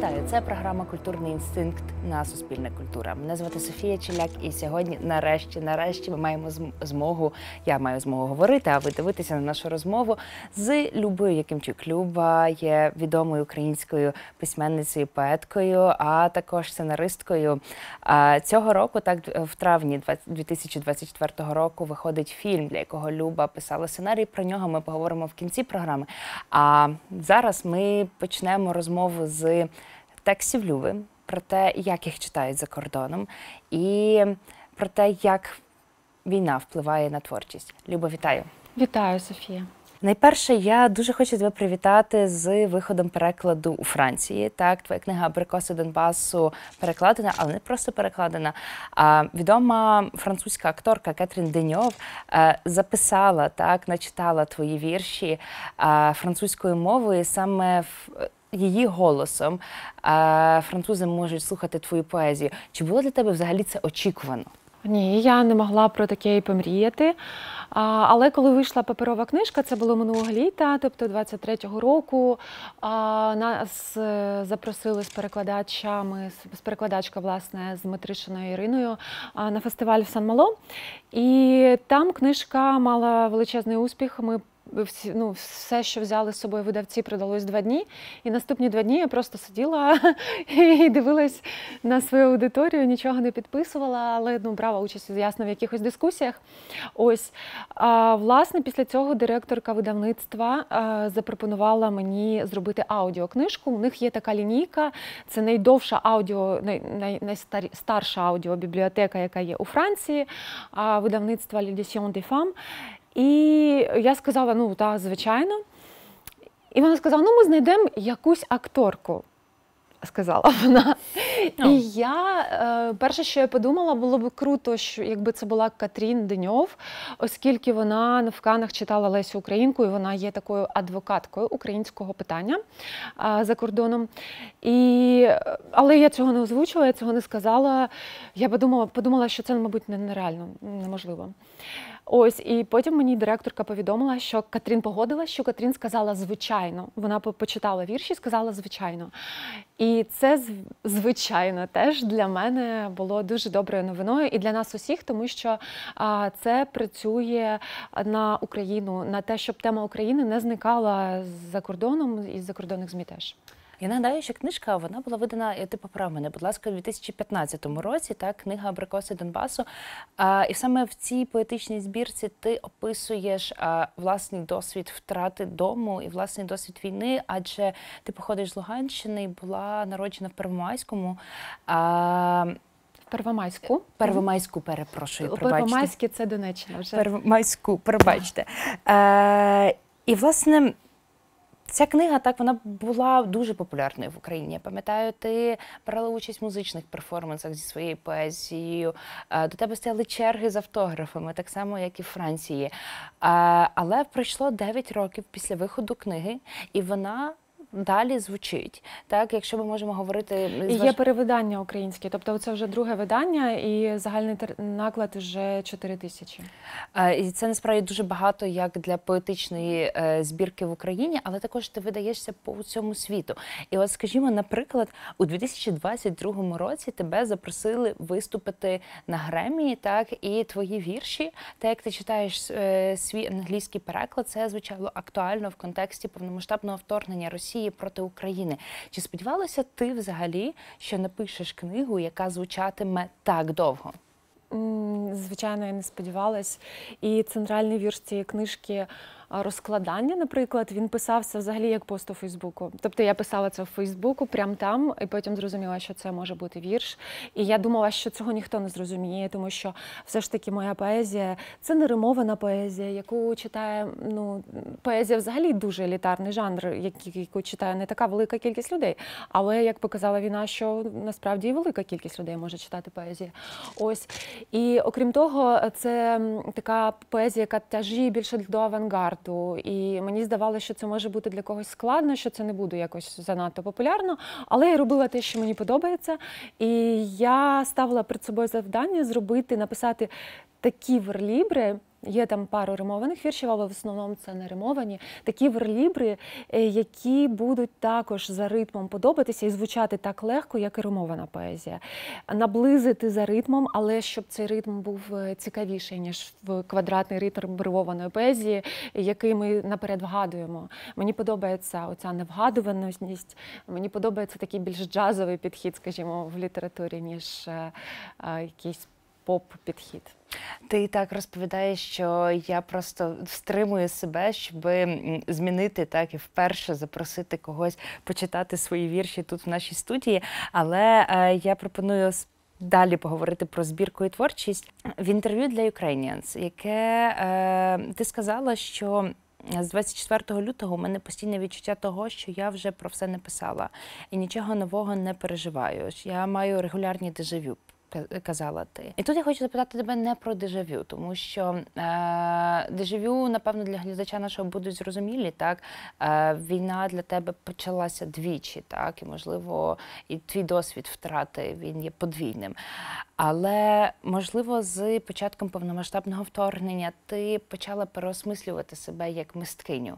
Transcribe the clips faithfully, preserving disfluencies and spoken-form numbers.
Вітаю! Це програма «Культурний інстинкт» на Суспільне культура. Мене звати Софія Челяк, і сьогодні, нарешті, нарешті, ми маємо змогу, я маю змогу говорити, а ви дивитися на нашу розмову з Любою Якимчук. Люба є відомою українською письменницею, поеткою, а також сценаристкою. Цього року, так, в травні дві тисячі двадцять четвертого року, виходить фільм, для якого Люба писала сценарій. Про нього ми поговоримо в кінці програми. А зараз ми почнемо розмову з текстів Люби, про те, як їх читають за кордоном, і про те, як війна впливає на творчість. Люба, вітаю! Вітаю, Софія! Найперше, я дуже хочу тебе привітати з виходом перекладу у Франції. Так, твоя книга «Абрикоси Донбасу» перекладена, але не просто перекладена. А відома французька акторка Кетрін Деньов записала, так, начитала твої вірші французькою мовою, саме в її голосом французи можуть слухати твою поезію. Чи було для тебе взагалі це очікувано? Ні, я не могла про таке і помріяти. Але коли вийшла паперова книжка, це було минулого літа, тобто двадцять третього року, нас запросили з перекладачами, з перекладачкою, власне, з Дмитришиною Іриною на фестиваль в Сан-Мало. І там книжка мала величезний успіх. Ми Всі, ну, все, що взяли з собою видавці, продалось два дні. І наступні два дні я просто сиділа і дивилась на свою аудиторію, нічого не підписувала, але ну, брала участь, ясно, в якихось дискусіях. Ось. А, власне, після цього директорка видавництва а, запропонувала мені зробити аудіокнижку. У них є така лінійка, це найдовша аудіо, най, най, найстарша аудіобібліотека, яка є у Франції, а, видавництва «L'édition des femmes». І я сказала, ну, так, звичайно. І вона сказала, ну, ми знайдемо якусь акторку, сказала вона. Oh. І я, е, перше, що я подумала, було б круто, що якби це була Кетрін Деньов, оскільки вона в Каннах читала Лесю Українку, і вона є такою адвокаткою українського питання е, за кордоном. І, але я цього не озвучила, я цього не сказала. Я подумала, подумала що це, мабуть, нереально, неможливо. Ось, і потім мені директорка повідомила, що Катрін погодилась, що Катрін сказала «звичайно». Вона почитала вірші і сказала «звичайно». І це, звичайно, теж для мене було дуже доброю новиною і для нас усіх, тому що а, це працює на Україну, на те, щоб тема України не зникала за кордоном і з закордонних ЗМІ теж. Я нагадаю, що книжка, вона була видана, ти поправ мене, будь ласка, у дві тисячі п'ятнадцятому році, так, книга «Абрикоси Донбасу». А, і саме в цій поетичній збірці ти описуєш а, власний досвід втрати дому і власний досвід війни, адже ти походиш з Луганщини і була народжена в Первомайському. А, Первомайську. Первомайську, перепрошую, пробачте. Первомайське – це Донеччина вже. Первомайську, пробачте. А, і, власне, ця книга, так, вона була дуже популярною в Україні. Я пам'ятаю, ти брала участь в музичних перформансах зі своєю поезією. До тебе стояли черги з автографами, так само, як і в Франції. Але пройшло дев'ять років після виходу книги, і вона далі звучить. Так, якщо ми можемо говорити... І є перевидання українське, тобто це вже друге видання, і загальний наклад вже чотири тисячі. І це насправді дуже багато як для поетичної збірки в Україні, але також ти видаєшся по всьому світу. І от, скажімо, наприклад, у дві тисячі двадцять другому році тебе запросили виступити на Греммі, так, і твої вірші, так як ти читаєш свій англійський переклад, це звучало актуально в контексті повномасштабного вторгнення Росії проти України. Чи сподівалася ти взагалі, що напишеш книгу, яка звучатиме так довго? Звичайно, я не сподівалась. І центральний вірш цієї книжки «Розкладання», наприклад, він писався взагалі як пост у Фейсбуку. Тобто я писала це в Фейсбуку, прямо там, і потім зрозуміла, що це може бути вірш. І я думала, що цього ніхто не зрозуміє, тому що все ж таки моя поезія – це не римована поезія, яку читає, ну, поезія взагалі дуже елітарний жанр, яку читає не така велика кількість людей. Але, як показала війна, що насправді і велика кількість людей може читати поезію. Ось. І, окрім того, це така поезія, яка тяжіє більше до авангарду. І мені здавалося, що це може бути для когось складно, що це не буде якось занадто популярно, але я робила те, що мені подобається. І я ставила перед собою завдання зробити, написати такі верлібри, Є там пару римованих віршів, але в основному це не римовані. Такі верлібри, які будуть також за ритмом подобатися і звучати так легко, як і римована поезія. Наблизити за ритмом, але щоб цей ритм був цікавіший, ніж в квадратний ритм римованої поезії, який ми наперед вгадуємо. Мені подобається оця невгадуваність, мені подобається такий більш джазовий підхід, скажімо, в літературі, ніж а, а, якийсь поп-підхід. Ти так розповідаєш, що я просто стримую себе, щоб змінити так і вперше запросити когось почитати свої вірші тут в нашій студії. Але е, я пропоную далі поговорити про збірку і творчість. В інтерв'ю для Ukrainians, яке е, ти сказала, що з двадцять четвертого лютого у мене постійне відчуття того, що я вже про все написала і нічого нового не переживаю. Я маю регулярні дежавю. Казала ти. І тут я хочу запитати тебе не про дежавю, тому що е, дежавю, напевно, для глядача нашого будуть зрозумілі, так? Е, війна для тебе почалася двічі, так? І, можливо, і твій досвід втрати, він є подвійним. Але, можливо, з початком повномасштабного вторгнення ти почала переосмислювати себе як мисткиню.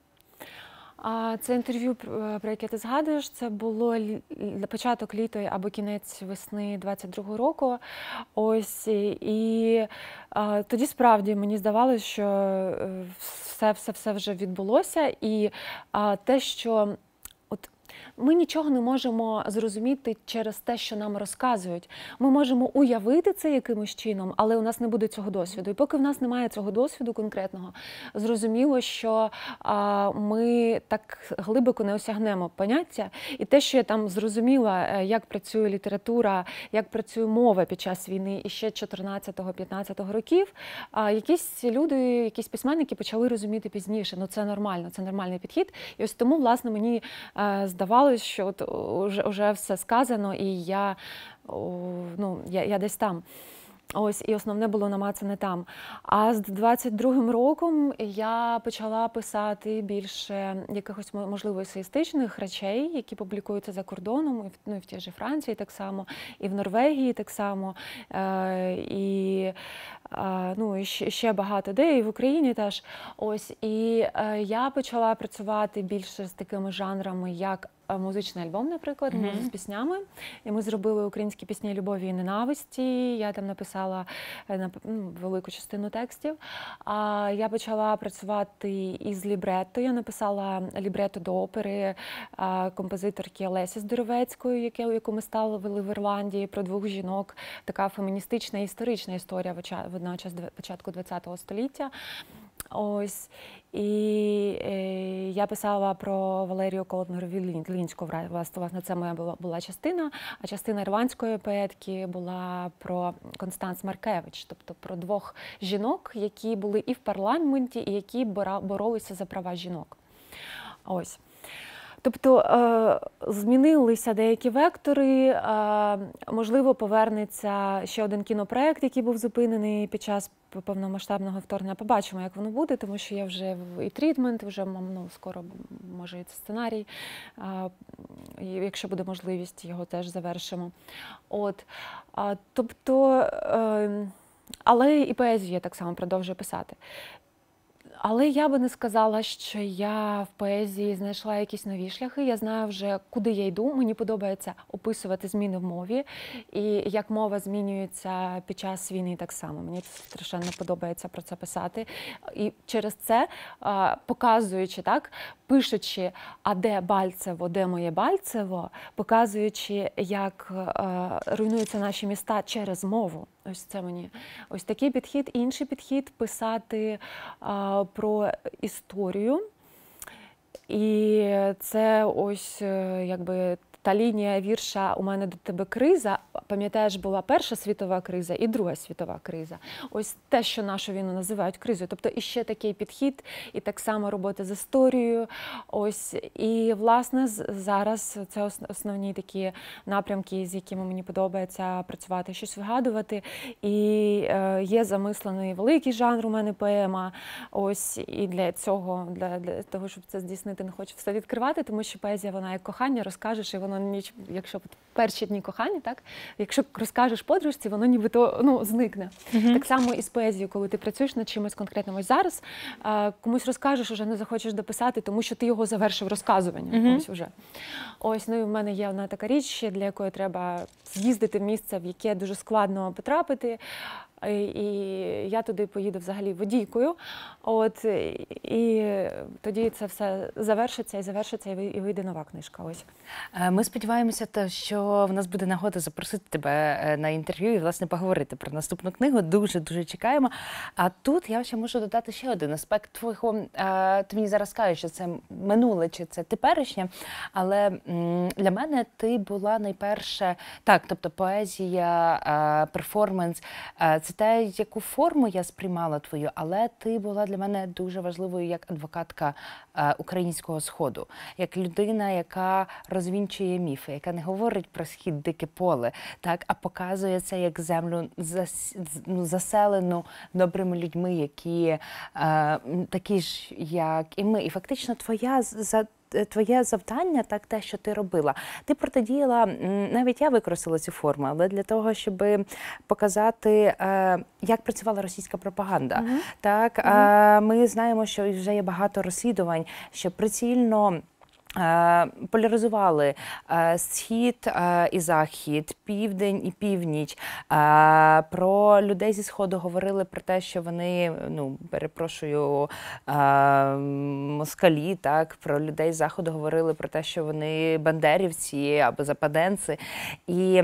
Це інтерв'ю, про яке ти згадуєш, це було початок літа або кінець весни двадцять другого року. Ось, і а, тоді справді мені здавалося, що все-все-все вже відбулося. І а, те, що от ми нічого не можемо зрозуміти через те, що нам розказують. Ми можемо уявити це якимось чином, але у нас не буде цього досвіду. І поки в нас немає цього досвіду конкретного, зрозуміло, що а, ми так глибоко не осягнемо поняття. І те, що я там зрозуміла, як працює література, як працює мова під час війни і ще чотирнадцятого-п'ятнадцятого років, а, якісь люди, якісь письменники почали розуміти пізніше. Ну це нормально, це нормальний підхід. І ось тому, власне, мені а, здавалося, що от уже, уже все сказано, і я, ну, я, я десь там. Ось, і основне було намацане там. А з двадцять другим роком я почала писати більше якихось, можливо, есеїстичних речей, які публікуються за кордоном, ну, і в тій же Франції так само, і в Норвегії так само, е, і, е, ну, і ще багато де, і в Україні теж. Ось, і е, я почала працювати більше з такими жанрами, як музичний альбом, наприклад, mm-hmm. з піснями. І ми зробили українські пісні любові і ненависті. Я там написала ну, велику частину текстів. А я почала працювати із лібретто. Я написала лібретто до опери композиторки Олесі Здоровецької, яку ми ставили в Ірландії, про двох жінок. Така феміністична історична історія водночас початку ХХ століття. Ось. І е, я писала про Валерію Колотнер-Вілінську, власне, це моя була, була частина, а частина ірландської поетки була про Констанс Маркевич, тобто про двох жінок, які були і в парламенті, і які боролися за права жінок. Ось. Тобто е, змінилися деякі вектори, е, можливо, повернеться ще один кінопроект, який був зупинений під час повномасштабного вторгнення. Побачимо, як воно буде, тому що я вже і трітмент, вже ну, скоро, може, і сценарій, е, якщо буде можливість, його теж завершимо. От, е, тобто, е, але і поезію я так само продовжую писати. Але я би не сказала, що я в поезії знайшла якісь нові шляхи. Я знаю вже, куди я йду. Мені подобається описувати зміни в мові. І як мова змінюється під час війни так само. Мені страшенно подобається про це писати. І через це, показуючи, так, пишучи, а де Бальцево, де моє Бальцево, показуючи, як руйнуються наші міста через мову. Ось це мені. Ось такий підхід. Інший підхід – писати а, про історію. І це ось, якби, та лінія вірша «У мене до тебе криза». Пам'ятаєш, була Перша світова криза і Друга світова криза. Ось те, що нашу війну називають кризою. Тобто іще такий підхід, і так само робота з історією. Ось, і, власне, зараз це основні такі напрямки, з якими мені подобається працювати, щось вигадувати. І е, є замислений великий жанр у мене поема. Ось, і для цього, для, для того, щоб це здійснити, не хочу все відкривати, тому що поезія, вона як кохання, розкажеш, і воно воно ніч, якщо перші дні кохання, так, якщо розкажеш подружці, воно нібито ну, зникне. Mm-hmm. Так само і з поезією, коли ти працюєш над чимось конкретним. Ось зараз а, комусь розкажеш, уже не захочеш дописати, тому що ти його завершив розказуванням. Mm-hmm. Ось уже. Ось, ну і в мене є одна така річ, для якої треба з'їздити в місце, в яке дуже складно потрапити. І я туди поїду взагалі водійкою. От, і тоді це все завершиться, і завершиться, і вийде нова книжка. Ось. Ми сподіваємося, що в нас буде нагода запросити тебе на інтерв'ю і, власне, поговорити про наступну книгу. Дуже-дуже чекаємо. А тут я ще можу додати ще один аспект твого. Ти мені зараз кажеш, що це минуле, чи це теперішнє, але для мене ти була найперше, так, тобто поезія, перформанс, це те, яку форму я сприймала твою, але ти була для мене дуже важливою як адвокатка е, українського Сходу, як людина, яка розвінчує міфи, яка не говорить про Схід дике поле, так, а показує це як землю зас, ну, заселену добрими людьми, які е, такі ж, як і ми. І фактично твоя за Твоє завдання, так, те, що ти робила. Ти протидіяла, навіть я використала цю форму, але для того, щоб показати, як працювала російська пропаганда. Mm-hmm. Так, mm-hmm. Ми знаємо, що вже є багато розслідувань, що прицільно поляризували Схід і Захід, Південь і Північ. Про людей зі Сходу говорили про те, що вони, ну, перепрошую, москалі, так, про людей з Заходу говорили про те, що вони бандерівці або западенці. І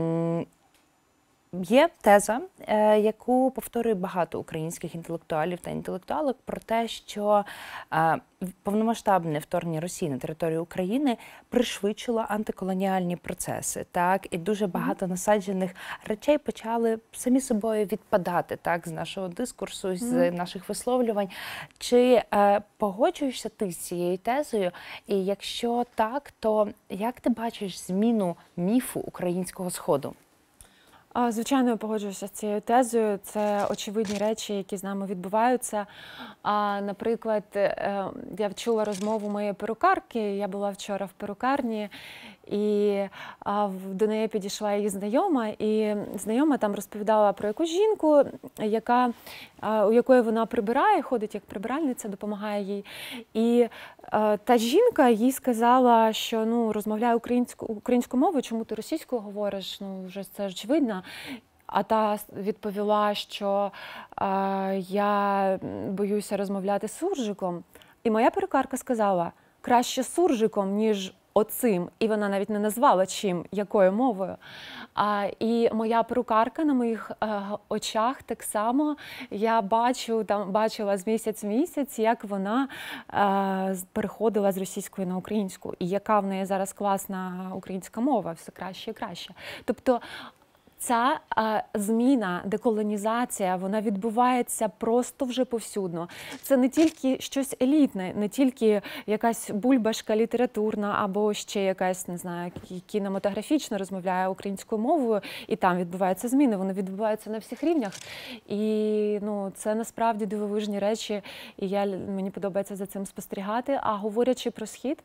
є теза, яку повторює багато українських інтелектуалів та інтелектуалок про те, що повномасштабне вторгнення Росії на територію України пришвидшило антиколоніальні процеси, так, і дуже багато насаджених речей почали самі собою відпадати, так, з нашого дискурсу, з наших висловлювань. Чи е, погоджуєшся ти з цією тезою? І якщо так, то як ти бачиш зміну міфу українського Сходу? Звичайно, я погоджуюся з цією тезою. Це очевидні речі, які з нами відбуваються. А, наприклад, я вчула розмову моєї перукарки, я була вчора в перукарні, і а, до неї підійшла її знайома, і знайома там розповідала про якусь жінку, яка, а, у якої вона прибирає, ходить як прибиральниця, допомагає їй. І а, та жінка їй сказала, що ну, розмовляє українську, українською мовою, чому ти російською говориш, ну вже це очевидно. А та відповіла, що е, я боюся розмовляти з суржиком. І моя перукарка сказала, краще суржиком, ніж оцим. І вона навіть не назвала чим, якою мовою. А, і моя перукарка на моїх е, очах так само, я бачу, там, бачила з місяць в місяць, як вона е, переходила з російської на українську. І яка в неї зараз класна українська мова, все краще і краще. Тобто, ця а, зміна, деколонізація, вона відбувається просто вже повсюдно. Це не тільки щось елітне, не тільки якась бульбашка літературна або ще якась, не знаю, кінематографічна розмовляє українською мовою, і там відбуваються зміни, вони відбуваються на всіх рівнях. І ну, це насправді дивовижні речі, і я, мені подобається за цим спостерігати. А говорячи про Схід,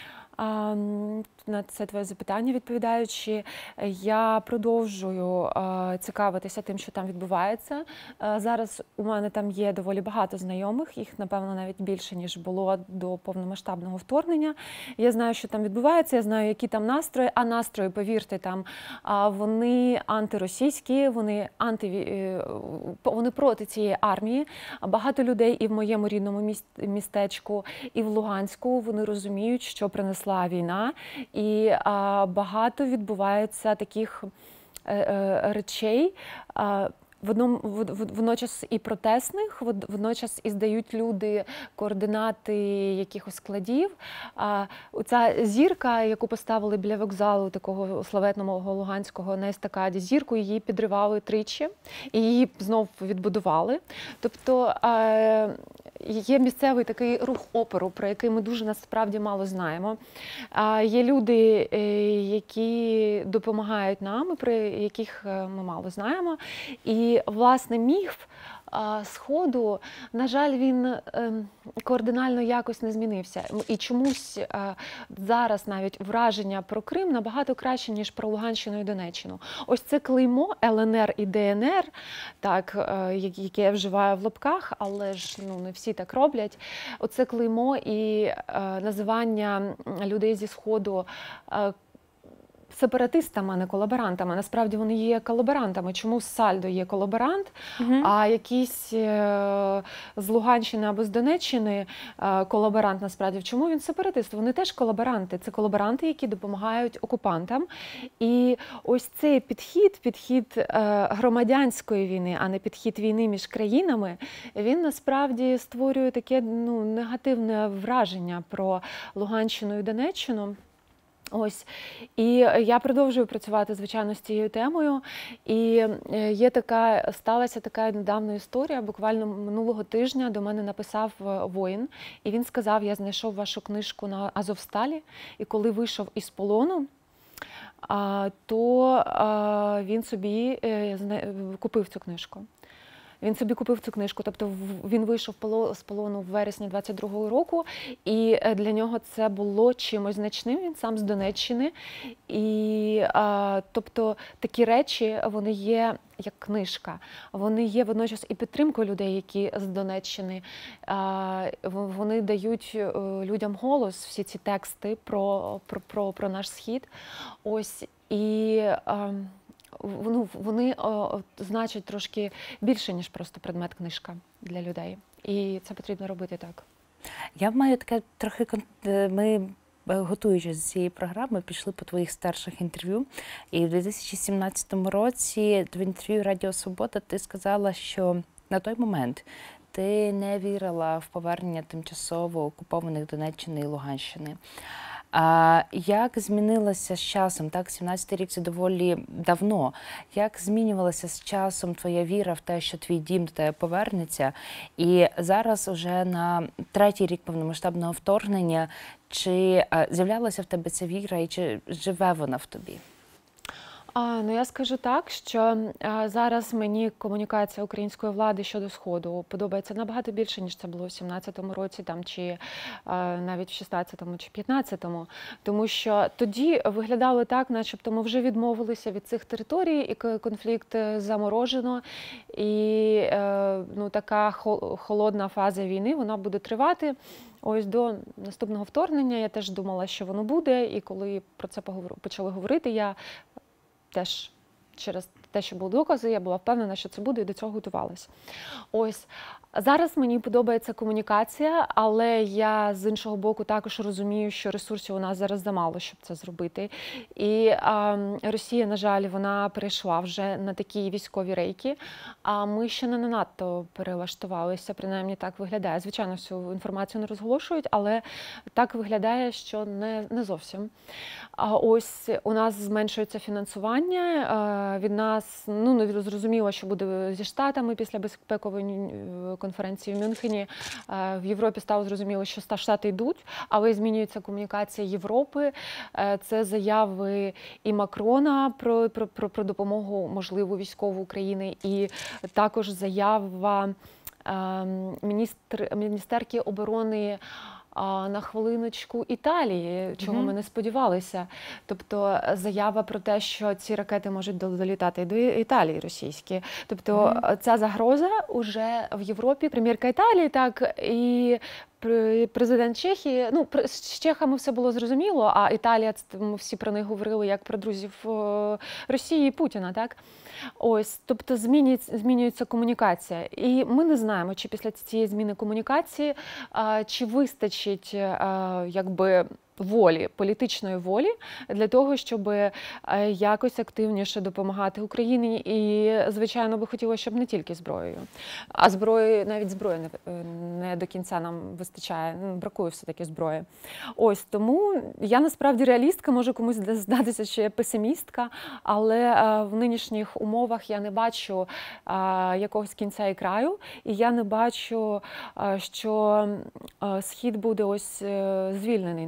на це твоє запитання відповідаючи, я продовжую цікавитися тим, що там відбувається. Зараз у мене там є доволі багато знайомих, їх, напевно, навіть більше, ніж було до повномасштабного вторгнення. Я знаю, що там відбувається, я знаю, які там настрої, а настрої, повірте, там вони антиросійські, вони, анти, вони проти цієї армії. Багато людей і в моєму рідному містечку, і в Луганську, вони розуміють, що принесла війна, і а, багато відбувається таких е, е, речей, а, в одному, в, в, водночас і протестних, водночас і здають люди координати якихось складів. А, оця зірка, яку поставили біля вокзалу такого славетного Луганського на естакаді, зірку її підривали тричі, і її знов відбудували. Тобто а, є місцевий такий рух опору, про який ми дуже насправді мало знаємо. А, є люди, які допомагають нам, про яких ми мало знаємо. І І, власне, міф а, Сходу, на жаль, він е, кардинально якось не змінився. І чомусь е, зараз навіть враження про Крим набагато краще, ніж про Луганщину і Донеччину. Ось це клеймо Л Н Р і Д Н Р, так, е, яке я вживаю в лапках, але ж ну, не всі так роблять. Оце клеймо і е, називання людей зі Сходу е, сепаратистами, а не колаборантами. Насправді вони є колаборантами. Чому Сальдо є колаборант, угу. а якийсь е з Луганщини або з Донеччини е колаборант, насправді, чому він сепаратист? Вони теж колаборанти. Це колаборанти, які допомагають окупантам. І ось цей підхід, підхід е громадянської війни, а не підхід війни між країнами, він насправді створює таке ну, негативне враження про Луганщину і Донеччину. Ось, і я продовжую працювати, звичайно, з цією темою. І є така, сталася така недавня історія. Буквально минулого тижня до мене написав воїн, і він сказав: я знайшов вашу книжку на Азовсталі, і коли вийшов із полону, то він собі купив цю книжку. Він собі купив цю книжку, тобто він вийшов з полону в вересні двадцять другого року, і для нього це було чимось значним, він сам з Донеччини. І, а, тобто, такі речі, вони є як книжка, вони є водночас і підтримкою людей, які з Донеччини. А, вони дають людям голос, всі ці тексти про, про, про, про наш Схід. Ось, і... А, Ну, вони о, значать трошки більше, ніж просто предмет книжка для людей. І це потрібно робити так. Я маю таке трохи... Ми, готуючись до цієї програми, пішли по твоїх старших інтерв'ю. І в дві тисячі сімнадцятому році в інтерв'ю Радіо Свобода ти сказала, що на той момент ти не вірила в повернення тимчасово окупованих Донеччини і Луганщини. А як змінилося з часом? Так, сімнадцятий рік – це доволі давно. Як змінювалася з часом твоя віра в те, що твій дім до тебе повернеться? І зараз уже на третій рік повномасштабного вторгнення, чи з'являлася в тебе ця віра і чи живе вона в тобі? А, ну я скажу так, що а, зараз мені комунікація української влади щодо Сходу подобається набагато більше, ніж це було в сімнадцятому році, там, чи а, навіть в шістнадцятому чи п'ятнадцятому. Тому що тоді виглядало так, начебто ми вже відмовилися від цих територій, і конфлікт заморожено, і е, ну, така холодна фаза війни, вона буде тривати. Ось до наступного вторгнення я теж думала, що воно буде, і коли про це почали говорити, я теж через те, що були докази, я була впевнена, що це буде, і до цього готувалася. Ось. Зараз мені подобається комунікація, але я з іншого боку також розумію, що ресурсів у нас зараз замало, щоб це зробити. І а, Росія, на жаль, вона перейшла вже на такі військові рейки, а ми ще не надто перелаштувалися, принаймні так виглядає. Звичайно, всю інформацію не розголошують, але так виглядає, що не, не зовсім. А ось у нас зменшується фінансування, а, від нас, ну, не зрозуміло, що буде зі Штатами після безпекової конференції в Мюнхені. В Європі стало зрозуміло, що Штати йдуть, але змінюється комунікація Європи. Це заяви і Макрона про, про, про, про допомогу, можливу, військову України, і також заява міністр, міністерки оборони на хвилиночку Італії, чого mm-hmm. ми не сподівалися. Тобто заява про те, що ці ракети можуть долітати до Італії російські. Тобто mm-hmm. ця загроза вже в Європі. Прем'єрка Італії, так, і президент Чехії, ну, з чехами все було зрозуміло, а Італія, ми всі про них говорили як про друзів Росії і Путіна, так? Ось, тобто змінюється, змінюється комунікація. І ми не знаємо, чи після цієї зміни комунікації, чи вистачить, якби, волі, політичної волі для того, щоб якось активніше допомагати Україні. І, звичайно, би хотілося, щоб не тільки зброєю. А зброї, навіть зброї не, не до кінця нам вистачає, бракує все-таки зброї. Ось, тому я насправді реалістка, може комусь здатися, що я песимістка, але в нинішніх умовах я не бачу якогось кінця і краю, і я не бачу, що Схід буде ось звільнений найближчим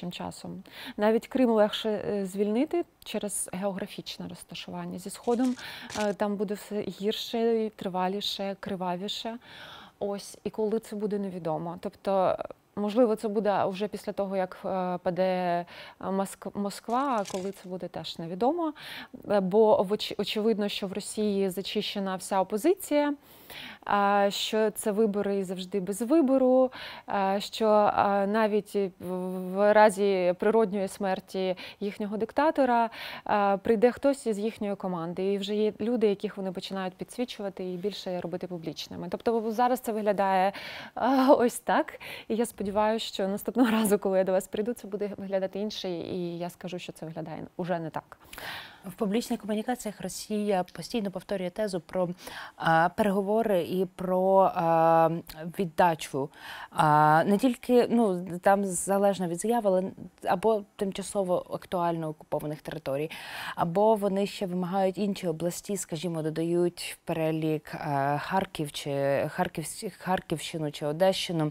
найближчим часом. Навіть Крим легше е, звільнити через географічне розташування. Зі Сходом е, там буде все гірше, триваліше, кривавіше. Ось, і коли це буде, невідомо. Тобто, можливо, це буде вже після того, як е, паде Моск- Москва, а коли це буде, теж невідомо. Е, Бо воч- очевидно, що в Росії зачищена вся опозиція, а, що це вибори і завжди без вибору, а, що а, навіть в разі природньої смерті їхнього диктатора а, прийде хтось із їхньої команди. І вже є люди, яких вони починають підсвічувати і більше робити публічними. Тобто зараз це виглядає а, ось так. І я сподіваюся, що наступного разу, коли я до вас прийду, це буде виглядати інше, і я скажу, що це виглядає уже не так. В публічних комунікаціях Росія постійно повторює тезу про а, переговори і про а, віддачу. А, не тільки, ну, там залежно від заяв, але або тимчасово актуально окупованих територій, або вони ще вимагають інші області, скажімо, додають в перелік а, Харків, чи Харків, Харківщину, чи Одещину.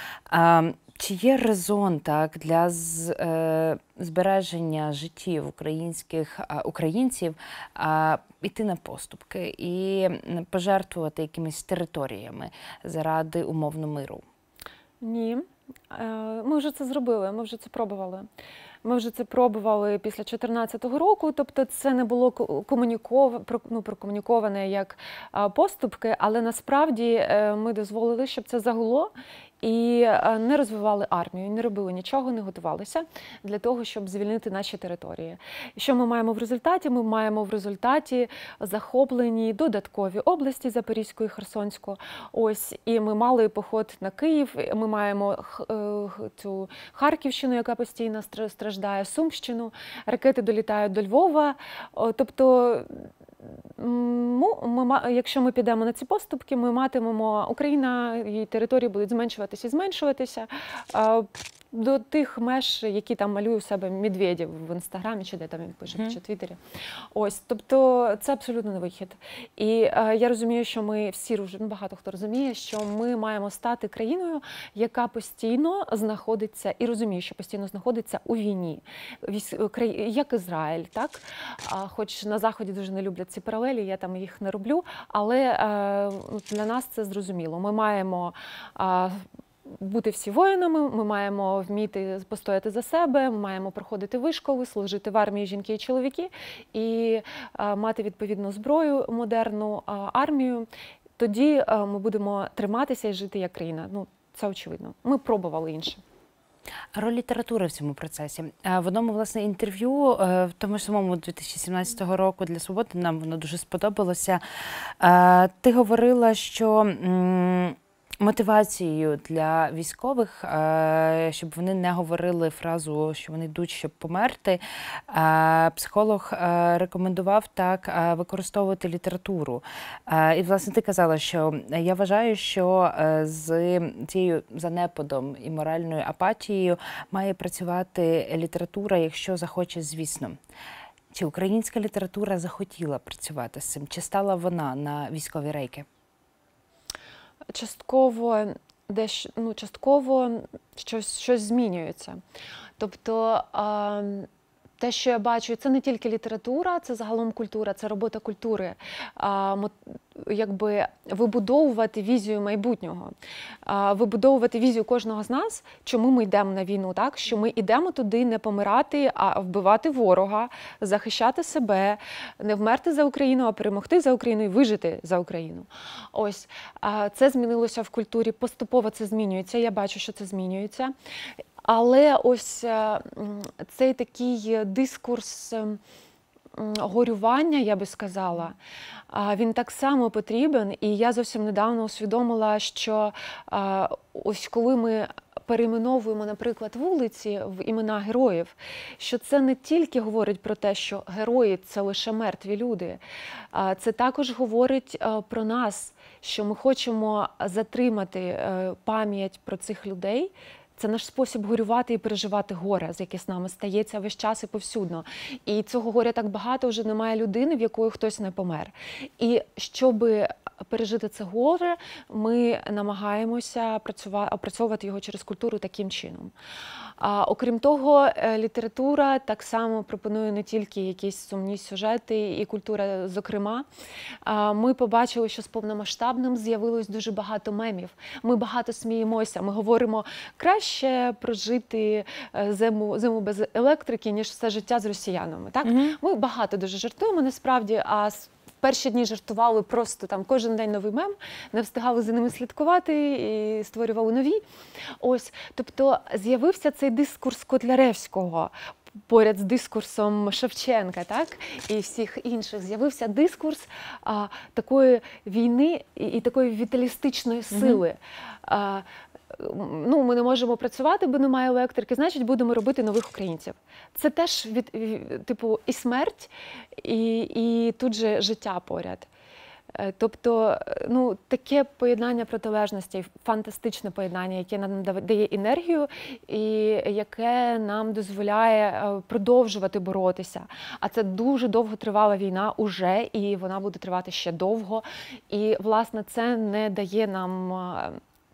А, Чи є резон так для з, е, збереження життів українських а, українців а, йти на поступки і пожертвувати якимись територіями заради умовно миру? Ні. Е, Ми вже це зробили, ми вже це пробували. Ми вже це пробували після дві тисячі чотирнадцятого року, тобто це не було комуніковане, ну, прокомуніковане як поступки, але насправді е, ми дозволили, щоб це загуло, і не розвивали армію, не робили нічого, не готувалися для того, щоб звільнити наші території. І що ми маємо в результаті? Ми маємо в результаті захоплені додаткові області Запорізьку і Херсонську. Ось, і ми мали поход на Київ, ми маємо цю Харківщину, яка постійно страждає, Сумщину, ракети долітають до Львова. Тобто, ми, якщо ми підемо на ці поступки, ми матимемо Україна, її території будуть зменшуватися і зменшуватися до тих меж, які там малює у себе Медведєв в Інстаграмі, чи де там він пише, mm. чи в Твіттері. Ось, тобто це абсолютно не вихід. І е, я розумію, що ми всі, ну, багато хто розуміє, що ми маємо стати країною, яка постійно знаходиться, і розуміє, що постійно знаходиться у війні. Як Ізраїль, так? А, хоч на Заході дуже не люблять ці паралелі, я там їх не роблю, але е, для нас це зрозуміло. Ми маємо е, бути всі воїнами, ми маємо вміти постояти за себе, ми маємо проходити вишколи, служити в армії жінки і чоловіки і а, мати відповідну зброю, модерну а, армію. Тоді а, ми будемо триматися і жити як країна. Ну, це очевидно. Ми пробували інше. Роль літератури в цьому процесі. В одному, власне, інтерв'ю, в тому ж самому дві тисячі сімнадцятого року для «Свободи», нам воно дуже сподобалося, ти говорила, що мотивацією для військових, щоб вони не говорили фразу, що вони йдуть, щоб померти, психолог рекомендував так використовувати літературу. І, власне, ти казала, що я вважаю, що з цією занепадом і моральною апатією має працювати література, якщо захоче, звісно. Чи українська література захотіла працювати з цим? Чи стала вона на військові рейки? Частково, десь, ну, частково щось, щось змінюється. Тобто, а, те, що я бачу, це не тільки література, це загалом культура, це робота культури. А, якби вибудовувати візію майбутнього, а, вибудовувати візію кожного з нас, чому ми йдемо на війну, так? Що ми йдемо туди не помирати, а вбивати ворога, захищати себе, не вмерти за Україну, а перемогти за Україну і вижити за Україну. Ось, а, це змінилося в культурі, поступово це змінюється, я бачу, що це змінюється. Але ось цей такий дискурс горювання, я би сказала, він так само потрібен. І я зовсім недавно усвідомила, що ось коли ми перейменовуємо, наприклад, вулиці в імена героїв, що це не тільки говорить про те, що герої – це лише мертві люди, це також говорить про нас, що ми хочемо затримати пам'ять про цих людей, це наш спосіб горювати і переживати горе, з яке з нами стається весь час і повсюдно. І цього горя так багато, вже немає людини, в якої хтось не помер. І щоб пережити це горе, ми намагаємося працювати, опрацьовувати його через культуру таким чином. А, окрім того, література так само пропонує не тільки якісь сумні сюжети, і культура, зокрема. А, ми побачили, що з повномасштабним з'явилось дуже багато мемів. Ми багато сміємося, ми говоримо, краще прожити зиму, зиму без електрики, ніж все життя з росіянами. Так? Mm-hmm. Ми багато дуже жартуємо, насправді, а в перші дні жартували просто там кожен день новий мем, не встигали за ними слідкувати і створювали нові. Ось, тобто з'явився цей дискурс Котляревського поряд з дискурсом Шевченка, так, і всіх інших. З'явився дискурс а, такої війни і, і такої віталістичної сили. Mm-hmm. а, Ну, ми не можемо працювати, бо немає електрики, значить, будемо робити нових українців. Це теж від, типу, і смерть, і, і тут же життя поряд. Тобто, ну, таке поєднання протилежностей, фантастичне поєднання, яке нам дає енергію і яке нам дозволяє продовжувати боротися. А це дуже довготривала війна уже, і вона буде тривати ще довго. І, власне, це не дає нам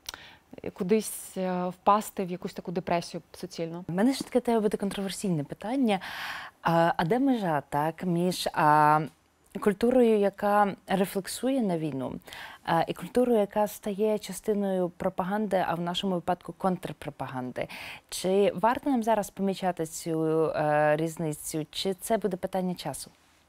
кудись впасти в якусь таку депресію суцільну. У мене ж таке тебе буде контроверсійне питання. А, а де межа, так, між а, культурою, яка рефлексує на війну, а, і культурою, яка стає частиною пропаганди, а в нашому випадку контрпропаганди? Чи варто нам зараз помічати цю а, різницю, чи це буде питання часу?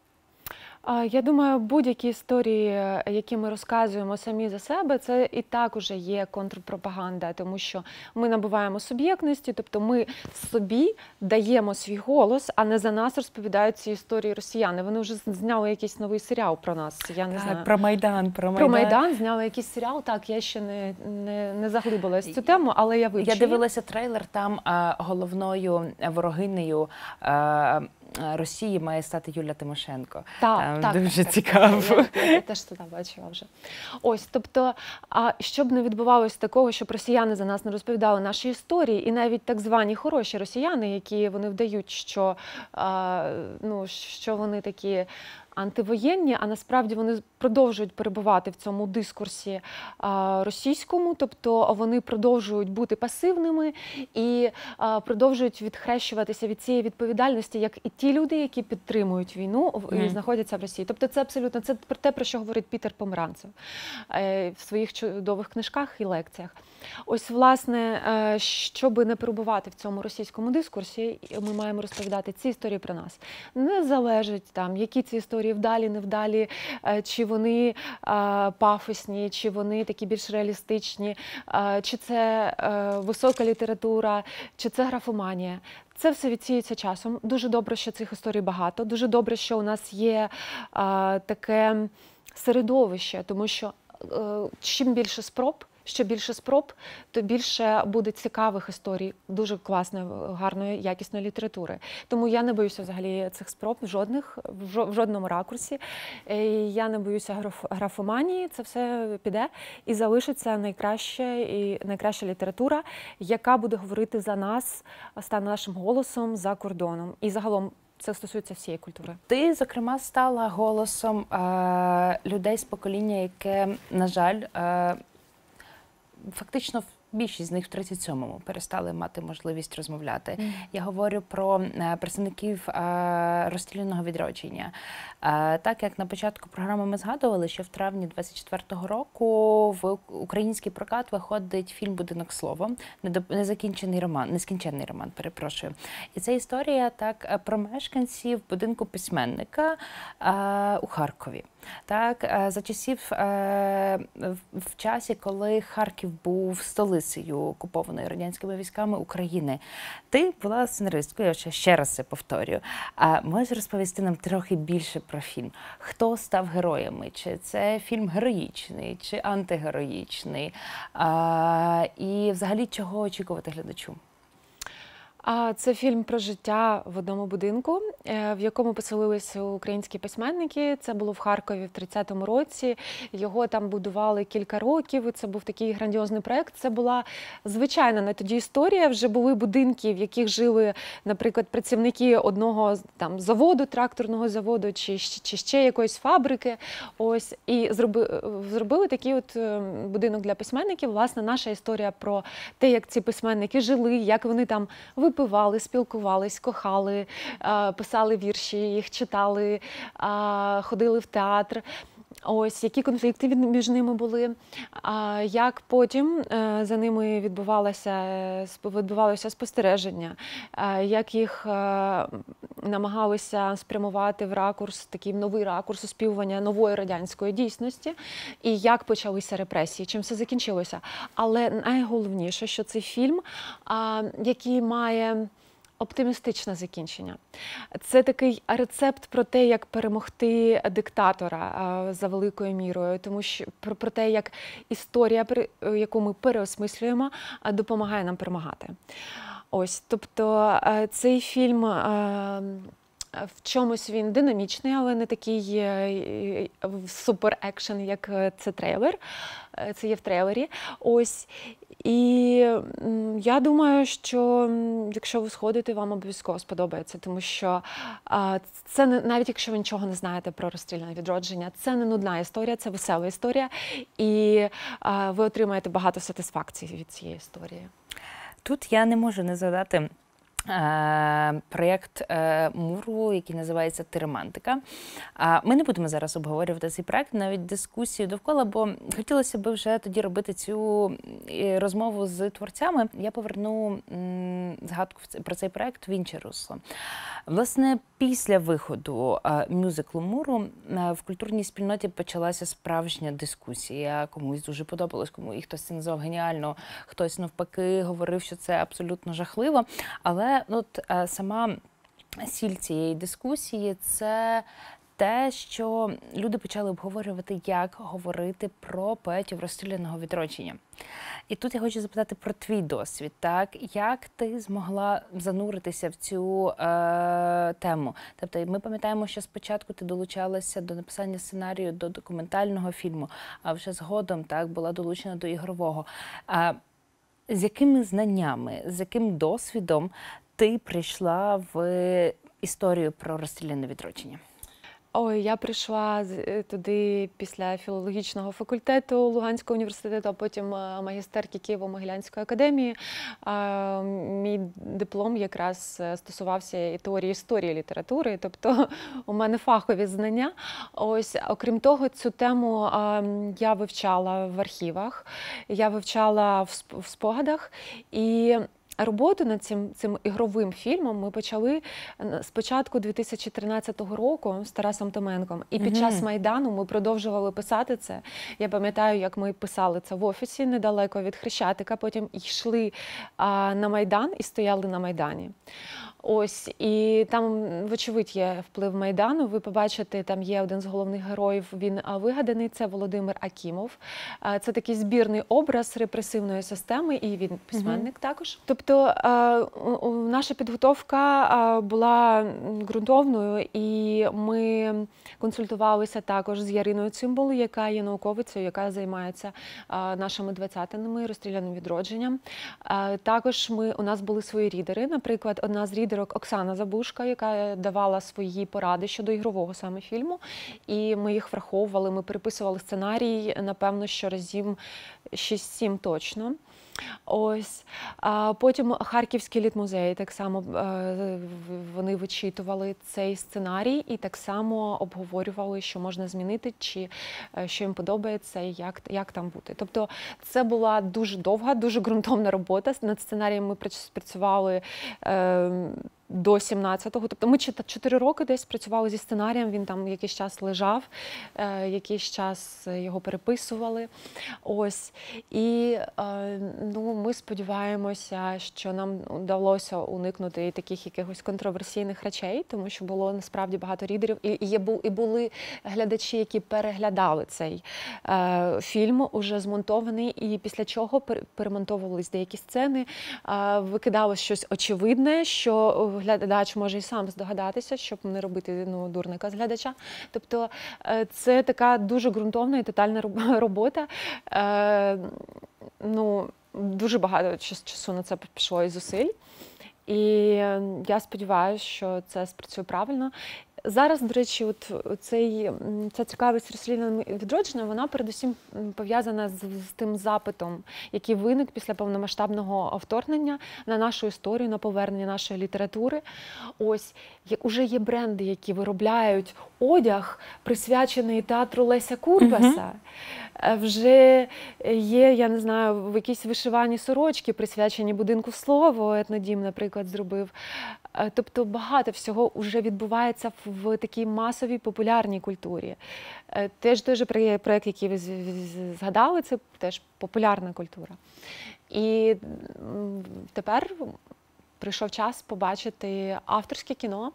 Я думаю, будь-які історії, які ми розказуємо самі за себе, це і так уже є контрпропаганда, тому що ми набуваємо суб'єктності, тобто ми собі даємо свій голос, а не за нас розповідають ці історії росіяни. Вони вже зняли якийсь новий серіал про нас, я не так, знаю. Про Майдан. Про Майдан. Про Майдан зняли якийсь серіал, так, я ще не, не, не заглибилась в цю тему, але я вивчила. Я дивилася трейлер, там а, головною ворогинею а, Росії має стати Юлія Тимошенко. Так, Там так, дуже так, цікаво. Так, я, я теж це бачила вже. Ось, тобто, а щоб не відбувалося такого, щоб росіяни за нас не розповідали наші історії, і навіть так звані хороші росіяни, які вони вдають, що, а, ну, що вони такі антивоєнні, а насправді вони продовжують перебувати в цьому дискурсі а, російському, тобто вони продовжують бути пасивними і а, продовжують відхрещуватися від цієї відповідальності, як і ті люди, які підтримують війну mm. і знаходяться в Росії. Тобто це абсолютно це про те, про що говорить Пітер Померанцев е, в своїх чудових книжках і лекціях. Ось, власне, е, щоб не перебувати в цьому російському дискурсі, ми маємо розповідати ці історії про нас. Не залежить там, які ці історії вдалі, невдалі, чи вони пафосні, чи вони такі більш реалістичні, чи це висока література, чи це графоманія. Це все відсіюється часом. Дуже добре, що цих історій багато. Дуже добре, що у нас є таке середовище, тому що чим більше спроб, що більше спроб, то більше буде цікавих історій, дуже класної, гарної, якісної літератури. Тому я не боюся взагалі цих спроб, жодних, в жодному ракурсі. Я не боюся граф, графоманії, це все піде і залишиться найкраща, і найкраща література, яка буде говорити за нас, стане нашим голосом за кордоном. І загалом це стосується всієї культури. Ти, зокрема, стала голосом е, людей з покоління, яке, на жаль, е, фактично більшість з них в тридцять сьомому перестали мати можливість розмовляти. Mm. Я говорю про е, представників е, розстріляного відродження. Е, так, як на початку програми ми згадували, що в травні двадцять четвертого року в український прокат виходить фільм «Будинок словом», незакінчений роман, нескінченний роман, перепрошую. І це історія так про мешканців будинку письменника е, у Харкові. Так, за часів, в часі, коли Харків був столицею окупованої радянськими військами України. Ти була сценаристкою, я ще раз це повторюю. А можеш розповісти нам трохи більше про фільм? Хто став героями? Чи це фільм героїчний, чи антигероїчний? А, і взагалі, чого очікувати глядачу? Це фільм про життя в одному будинку, в якому поселилися українські письменники. Це було в Харкові в тридцятому році. Його там будували кілька років. Це був такий грандіозний проєкт. Це була звичайна на тоді історія. Вже були будинки, в яких жили, наприклад, працівники одного там заводу, тракторного заводу чи, чи ще якоїсь фабрики. Ось і зробили, зробили такий от будинок для письменників. Власне, наша історія про те, як ці письменники жили, як вони там випивали, спілкувались, кохали, писали вірші, їх читали, ходили в театр. Ось, які конфлікти між ними були, як потім за ними відбувалося, відбувалося спостереження, як їх намагалися спрямувати в ракурс, такий новий ракурс оспівування нової радянської дійсності, і як почалися репресії, чим все закінчилося. Але найголовніше, що цей фільм, який має оптимістичне закінчення. Це такий рецепт про те, як перемогти диктатора за великою мірою, тому що про, про те, як історія, яку ми переосмислюємо, допомагає нам перемагати. Ось, тобто цей фільм в чомусь він динамічний, але не такий супер-екшен, як це трейлер. Це є в трейлері. Ось. І я думаю, що якщо ви сходите, вам обов'язково сподобається, тому що це не, навіть якщо ви нічого не знаєте про розстріляне відродження, це не нудна історія, це весела історія, і ви отримаєте багато сатисфакцій від цієї історії. Тут я не можу не згадати проєкт Муру, який називається «Тиромантика». Ми не будемо зараз обговорювати цей проєкт, навіть дискусію довкола, бо хотілося б вже тоді робити цю розмову з творцями. Я поверну згадку про цей проєкт в інше русло. Власне, після виходу мюзиклу Муру в культурній спільноті почалася справжня дискусія. Комусь дуже подобалось, кому і хтось це назвав геніально, хтось навпаки говорив, що це абсолютно жахливо. Але от сама сіль цієї дискусії – це те, що люди почали обговорювати, як говорити про поетів розстріляного відродження. І тут я хочу запитати про твій досвід, так? Як ти змогла зануритися в цю е, тему? Тобто ми пам'ятаємо, що спочатку ти долучалася до написання сценарію до документального фільму, а вже згодом так, була долучена до ігрового. А, з якими знаннями, з яким досвідом ти прийшла в історію про розстріляне відродження? Ой, я прийшла туди після філологічного факультету Луганського університету, а потім магістерки Києво-Могилянської академії. Мій диплом якраз стосувався і теорії історії літератури, тобто у мене фахові знання. Ось, окрім того, цю тему я вивчала в архівах, я вивчала в спогадах, і роботу над цим, цим ігровим фільмом ми почали з початку дві тисячі тринадцятого року з Тарасом Томенком. І під час Майдану ми продовжували писати це. Я пам'ятаю, як ми писали це в офісі недалеко від Хрещатика, потім йшли а, на Майдан і стояли на Майдані. Ось, і там, вочевидь, є вплив Майдану. Ви побачите, там є один з головних героїв, він вигаданий, це Володимир Акімов. Це такий збірний образ репресивної системи, і він письменник mm-hmm. також. Тобто наша підготовка була ґрунтовною, і ми консультувалися також з Яриною Цимбал, яка є науковицею, яка займається нашими двадцятими, розстріляним відродженням. Також ми, у нас були свої рідери, наприклад, одна з рідерів Оксана Забушка, яка давала свої поради щодо ігрового саме фільму, і ми їх враховували, ми переписували сценарій, напевно, що разів шість-сім точно. Ось. А потім Харківський літмузей, так само вони вичитували цей сценарій і так само обговорювали, що можна змінити, чи що їм подобається, і як, як там бути. Тобто це була дуже довга, дуже ґрунтовна робота. Над сценарієм ми працювали е, до сімнадцятого. Тобто ми чотири роки десь працювали зі сценарієм, він там якийсь час лежав, е, якийсь час його переписували. Ось. І е, ну, ми сподіваємося, що нам вдалося уникнути таких якихось контроверсійних речей, тому що було насправді багато рідерів. І, і, і були глядачі, які переглядали цей е, фільм, уже змонтований, і після чого перемонтовувались деякі сцени, е, викидалось щось очевидне, що глядач може і сам здогадатися, щоб не робити ну, дурника з глядача. Тобто е, це така дуже ґрунтовна і тотальна робота. Е, ну, дуже багато часу на це пішло і зусиль. І я сподіваюся, що це спрацює правильно. Зараз, до речі, от цей, ця цікавість розстріляним відродження, вона передусім пов'язана з, з тим запитом, який виник після повномасштабного вторгнення на нашу історію, на повернення нашої літератури. Ось, уже є бренди, які виробляють одяг, присвячений театру Леся Курбаса. Uh-huh. Вже є, я не знаю, в якісь вишивані сорочки, присвячені будинку Слово, етнодім, наприклад, зробив. Тобто багато всього вже відбувається в такій масовій популярній культурі. Теж той же проєкт, який ви згадали, це теж популярна культура. І тепер прийшов час побачити авторське кіно,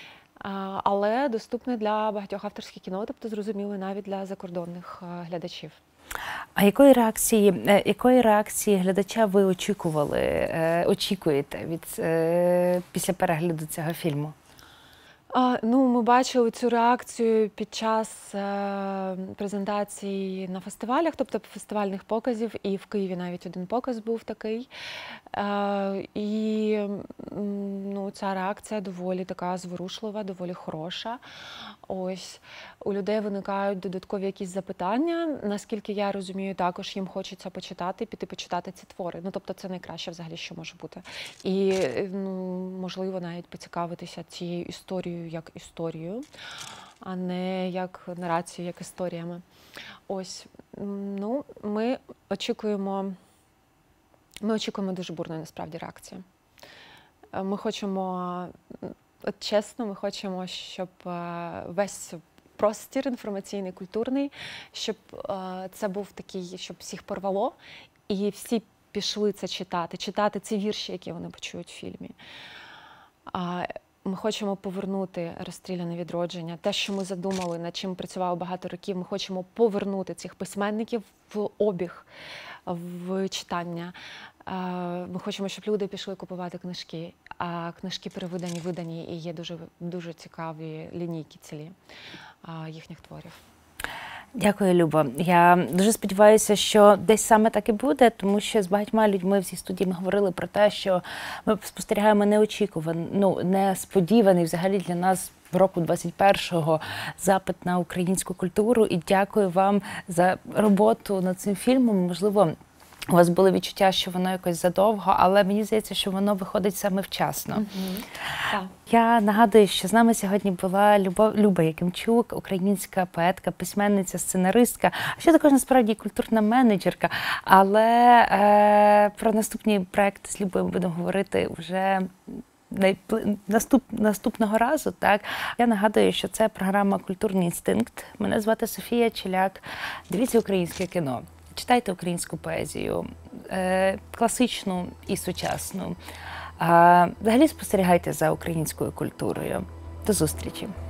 але доступне для багатьох авторських кіно, тобто зрозуміло навіть для закордонних глядачів. А якої реакції, якої реакції глядача ви очікували, очікуєте від, після перегляду цього фільму? А, ну, ми бачили цю реакцію під час е, презентації на фестивалях, тобто фестивальних показів, і в Києві навіть один показ був такий. Е, і ну, ця реакція доволі така зворушлива, доволі хороша. Ось, у людей виникають додаткові якісь запитання. Наскільки я розумію, також їм хочеться почитати, піти почитати ці твори. Ну, тобто це найкраще взагалі, що може бути. І, ну, можливо, навіть поцікавитися цією історією як історією, а не як нарацією, як історіями. Ось, ну, ми очікуємо, ми очікуємо дуже бурної, насправді, реакції. Ми хочемо, от чесно, ми хочемо, щоб весь простір інформаційний, культурний, щоб це був такий, щоб всіх порвало, і всі пішли це читати, читати ці вірші, які вони почують в фільмі. Ми хочемо повернути розстріляне відродження, те, що ми задумали, над чим працювали багато років, ми хочемо повернути цих письменників в обіг, в читання. Ми хочемо, щоб люди пішли купувати книжки, а книжки перевидані, видані, і є дуже, дуже цікаві лінійки цілі їхніх творів. Дякую, Люба. Я дуже сподіваюся, що десь саме так і буде, тому що з багатьма людьми в цій студії ми говорили про те, що ми спостерігаємо неочікуваний, ну, несподіваний взагалі для нас в року двадцять першого запит на українську культуру. І дякую вам за роботу над цим фільмом. Можливо, у вас були відчуття, що воно якось задовго, але мені здається, що воно виходить саме вчасно. Mm-hmm. Так. Я нагадую, що з нами сьогодні була Люба, Люба Якимчук, українська поетка, письменниця, сценаристка, а ще також насправді культурна менеджерка. Але е, про наступні проекти з Любою ми будемо говорити вже Наступ, наступного разу. Так? Я нагадую, що це програма «Культурний інстинкт». Мене звати Софія Челяк. Дивіться українське кіно. Читайте українську поезію, е, класичну і сучасну. А, взагалі спостерігайте за українською культурою. До зустрічі!